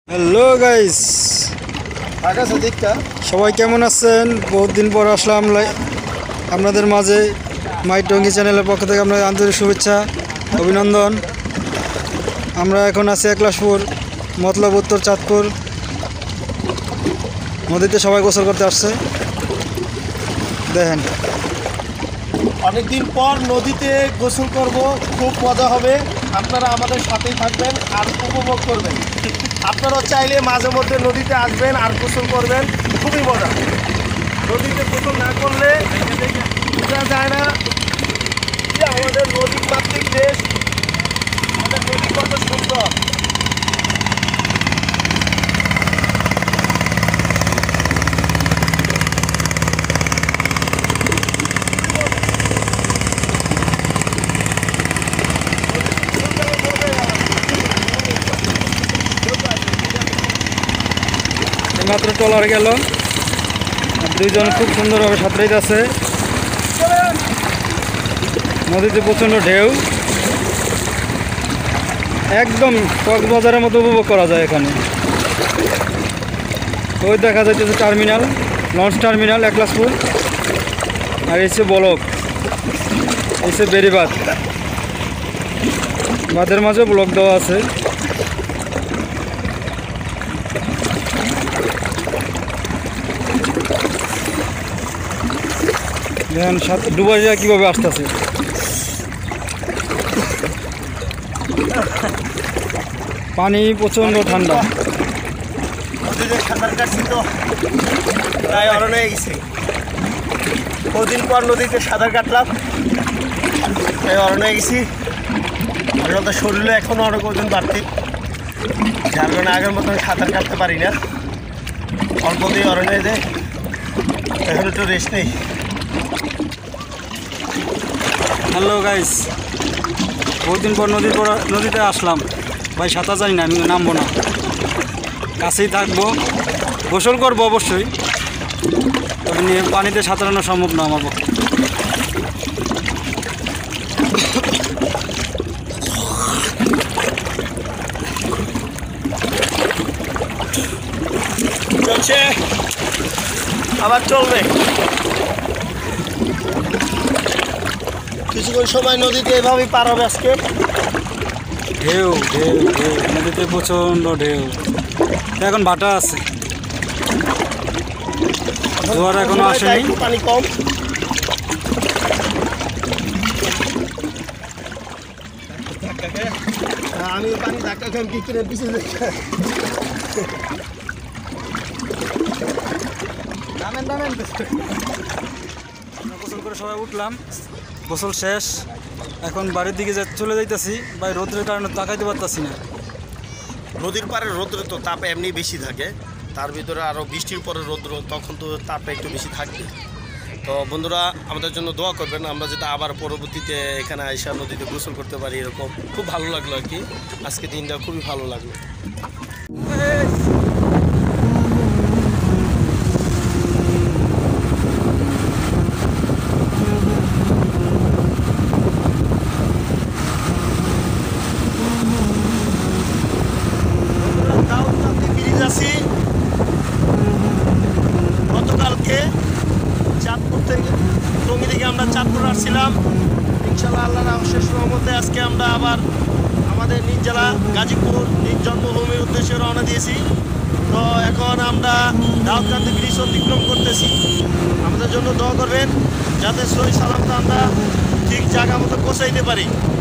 Hello guys, সবাই কেমন আছেন? বহুত দিন পর আসলাম আপনাদের মাঝে। মাই টঙ্গী চ্যানেলের পক্ষ থেকে আপনাদের আন্তরিক শুভেচ্ছা, অভিনন্দন। আমরা এখন আছি একলাশপুর, মতলব উত্তর চাঁদপুর। নদীতে সবাই গোসল করতে আসছে, দেখেন। অনেকদিন পর নদীতে গোসল করব, খুব মজা হবে। আপনারা আমাদের সাথেই থাকবেন আর উপভোগ করবেন। আপনারা চাইলে মাঝে মধ্যে নদীতে আসবেন আর গোসল করবেন, খুবই মজা। নদীতে গোসল না করলে বোঝা যায় না যে আমাদের নদী মাতৃক দেশ, আমাদের নদী কত সুন্দর। মাত্র ট্রলার গেল, দুইজন খুব সুন্দরভাবে সাঁতরাইতে আছে। নদীতে প্রচণ্ড ঢেউ, একদম কক্সবাজারের মতো উপভোগ করা যায় এখানে। ওই দেখা যাইতেছে টার্মিনাল, লঞ্চ টার্মিনাল একলাশপুর। আর এসে বলক, এসে বেরিবাদ, বাঁধের মাঝে ব্লক দেওয়া আছে। দেখেন ডুবারিরা কীভাবে আসতেছে। পানি প্রচণ্ড ঠান্ডা। নদীতে সাঁতার কাটছি তো তাই অরণ হয়ে গেছে। কদিন পর নদীতে সাঁতার কাটলাম, তাই অরণ হয়ে গেছি। তো শরীরে এখনও অনেক ওজন বাড়তি, যার কারণে আগের মতন সাঁতার কাটতে পারি না। অল্পতেই অরণ হয়ে যায়, এখন একটু রেস্ট নেই। হ্যালো গাইস, বহুদিন পর নদীতে আসলাম। ভাই সাঁতার জানি না, আমি নামবো না, কাছেই থাকবো, গোসল করবো অবশ্যই। তবে নিয়ে পানিতে সাঁতরানো সম্ভব না আমার পক্ষে। চলছে, আবার চলবে। কিছুক্ষণ সময় নদীতে এভাবেই পার হবে আজকে। ঢেউ ঢেউ ঢেউ, নদীতে প্রচণ্ড ঢেউ। এখন ভাটা আছে, জোয়ার এখনো আসেনি। পানি কম। আমি পানি ধাক্কা খাই কি করে পিছিয়ে নামেন নামেন। গোসল করে সবাই উঠলাম, গোসল শেষ। এখন বাড়ির দিকে চলে যাইতেছি। ভাই রোদ্রের কারণে তাকাইতে পারতাছি না। নদীর পাড়ে রৌদ্র তো তাপ এমনি বেশি থাকে, তার ভিতরে আরও বৃষ্টির পরে রৌদ্র, তখন তো তাপটা একটু বেশি থাকবে। তো বন্ধুরা আমাদের জন্য দোয়া করবেন, আমরা যাতে আবার পরবর্তীতে এখানে আইসা নদীতে গোসল করতে পারি। এরকম খুব ভালো লাগলো আর কি, আজকে দিনটা খুবই ভালো লাগলো। গতকালকে চাঁদপুর থেকে, টঙ্গী থেকে আমরা চাঁদপুর আসছিলাম। ইনশাল্লাহ আল্লাহর অশেষ রহমতে আজকে আমরা আবার আমাদের নিজ জেলা গাজীপুর, নিজ জন্মভূমির উদ্দেশ্যে রওনা দিয়েছি। তো এখন আমরা দাউদকান্দি ব্রিজ অতিক্রম করতেছি। আমাদের জন্য দোয়া করবেন যাতে সহি সালামত আমরা ঠিক জায়গা মতো পৌঁছাইতে পারি।